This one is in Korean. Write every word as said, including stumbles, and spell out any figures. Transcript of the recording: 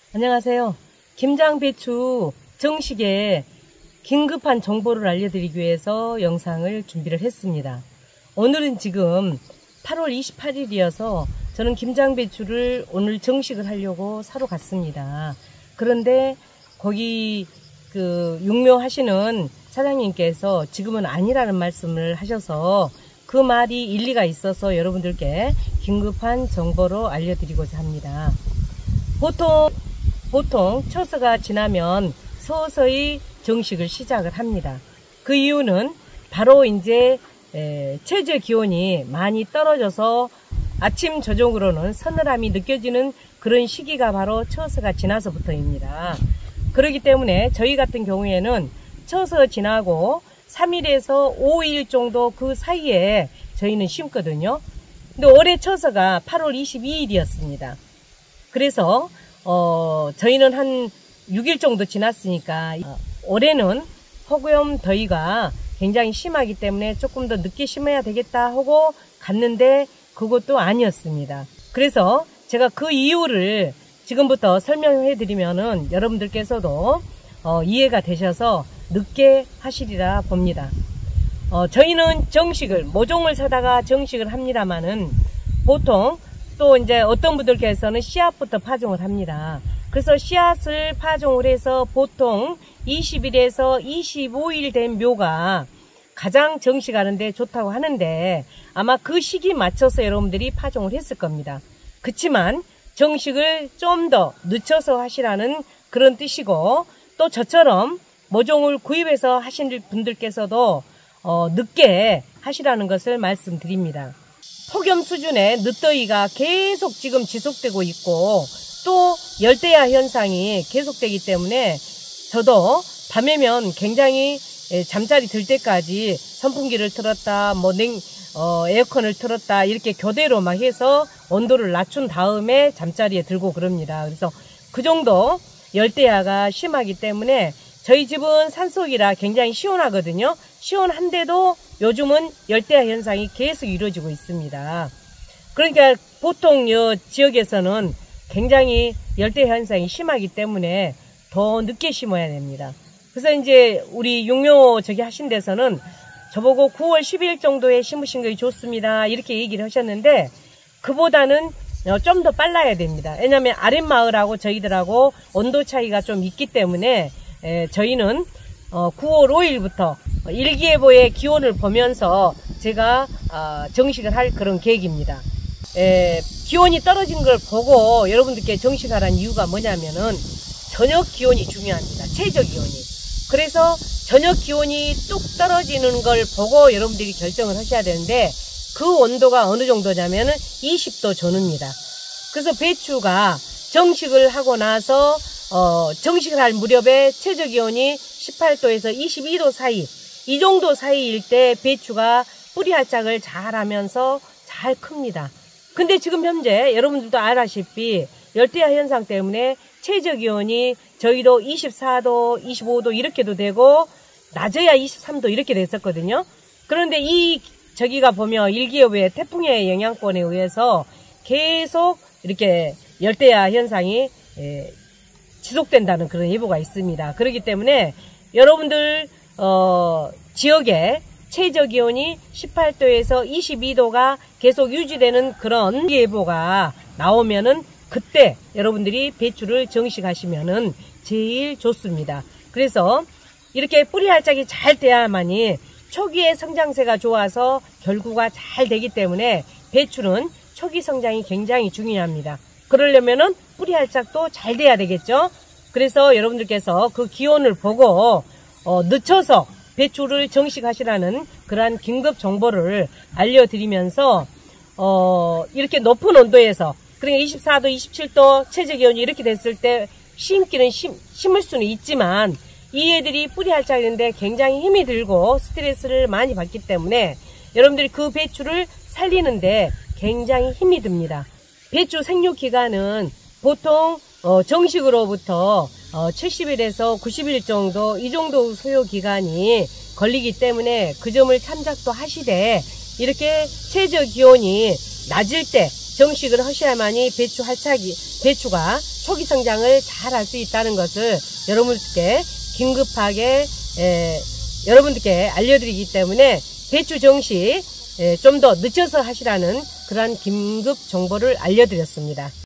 안녕하세요. 김장배추 정식에 긴급한 정보를 알려드리기 위해서 영상을 준비를 했습니다. 오늘은 지금 팔월 이십팔일이어서 저는 김장배추를 오늘 정식을 하려고 사러 갔습니다. 그런데 거기 그 육묘하시는 사장님께서 지금은 아니라는 말씀을 하셔서 그 말이 일리가 있어서 여러분들께 긴급한 정보로 알려드리고자 합니다. 보통 보통 처서가 지나면 서서히 정식을 시작을 합니다. 그 이유는 바로 이제 에, 최저 기온이 많이 떨어져서 아침 저녁으로는 서늘함이 느껴지는 그런 시기가 바로 처서가 지나서부터입니다. 그렇기 때문에 저희 같은 경우에는 처서 지나고 삼일에서 오일 정도 그 사이에 저희는 심거든요. 근데 올해 처서가 팔월 이십이일이었습니다. 그래서 어, 저희는 한 육일 정도 지났으니까 어, 올해는 폭염 더위가 굉장히 심하기 때문에 조금 더 늦게 심어야 되겠다 하고 갔는데 그것도 아니었습니다. 그래서 제가 그 이유를 지금부터 설명해 드리면은 여러분들께서도 어, 이해가 되셔서 늦게 하시리라 봅니다. 어, 저희는 정식을 모종을 사다가 정식을 합니다만은 보통 또 이제 어떤 분들께서는 씨앗부터 파종을 합니다. 그래서 씨앗을 파종을 해서 보통 이십일에서 이십오일 된 묘가 가장 정식하는데 좋다고 하는데 아마 그 시기 맞춰서 여러분들이 파종을 했을 겁니다. 그치만 정식을 좀 더 늦춰서 하시라는 그런 뜻이고, 또 저처럼 모종을 구입해서 하신 분들께서도 어, 늦게 하시라는 것을 말씀드립니다. 폭염 수준의 늦더위가 계속 지금 지속되고 있고 또 열대야 현상이 계속되기 때문에 저도 밤에면 굉장히 잠자리 들 때까지 선풍기를 틀었다 뭐 냉, 어, 에어컨을 틀었다 이렇게 교대로 막 해서 온도를 낮춘 다음에 잠자리에 들고 그럽니다. 그래서 그 정도 열대야가 심하기 때문에 저희 집은 산속이라 굉장히 시원하거든요. 시원한데도 요즘은 열대야 현상이 계속 이루어지고 있습니다. 그러니까 보통 이 지역에서는 굉장히 열대야 현상이 심하기 때문에 더 늦게 심어야 됩니다. 그래서 이제 우리 육묘 저기 하신 데서는 저보고 구월 십일 정도에 심으신 게 좋습니다 이렇게 얘기를 하셨는데 그보다는 좀 더 빨라야 됩니다. 왜냐하면 아랫마을하고 저희들하고 온도 차이가 좀 있기 때문에 에, 저희는 어, 구월 오일부터 일기예보의 기온을 보면서 제가 어, 정식을 할 그런 계획입니다. 에, 기온이 떨어진 걸 보고 여러분들께 정식하라는 이유가 뭐냐면은 저녁 기온이 중요합니다. 최저 기온이. 그래서 저녁 기온이 뚝 떨어지는 걸 보고 여러분들이 결정을 하셔야 되는데 그 온도가 어느 정도냐면은 이십도 전후입니다. 그래서 배추가 정식을 하고 나서 어, 정식을 할 무렵에 최저 기온이 십팔도에서 이십이도 사이, 이 정도 사이일 때 배추가 뿌리 활짝을 잘 하면서 잘 큽니다. 근데 지금 현재 여러분들도 알다시피 열대야 현상 때문에 최저 기온이 저희도 이십사도, 이십오도 이렇게도 되고 낮에야 이십삼도 이렇게 됐었거든요. 그런데 이 저기가 보면 일기예보의 태풍의 영향권에 의해서 계속 이렇게 열대야 현상이 에, 지속된다는 그런 예보가 있습니다. 그렇기 때문에 여러분들 어, 지역에 최저 기온이 십팔도에서 이십이도가 계속 유지되는 그런 예보가 나오면은 그때 여러분들이 배추를 정식하시면은 제일 좋습니다. 그래서 이렇게 뿌리 활짝이 잘 돼야만이 초기에 성장세가 좋아서 결구가 잘 되기 때문에 배추는 초기 성장이 굉장히 중요합니다. 그러려면은 뿌리 활짝도 잘 돼야 되겠죠. 그래서 여러분들께서 그 기온을 보고 어, 늦춰서 배추를 정식하시라는 그러한 긴급 정보를 알려드리면서 어, 이렇게 높은 온도에서 그러니까 이십사도, 이십칠도 최저 기온이 이렇게 됐을 때 심기는 심, 심을 수는 있지만 이 애들이 뿌리 활짝인데 굉장히 힘이 들고 스트레스를 많이 받기 때문에 여러분들이 그 배추를 살리는데 굉장히 힘이 듭니다. 배추 생육기간은 보통 어, 정식으로부터 어, 칠십일에서 구십일 정도 이 정도 소요기간이 걸리기 때문에 그 점을 참작도 하시되 이렇게 최저 기온이 낮을 때 정식을 하셔야만이 배추 활착이, 배추가 초기 성장을 잘 할 수 있다는 것을 여러분들께 긴급하게 에, 여러분들께 알려드리기 때문에 배추 정식 좀 더 늦춰서 하시라는 그러한 긴급 정보를 알려드렸습니다.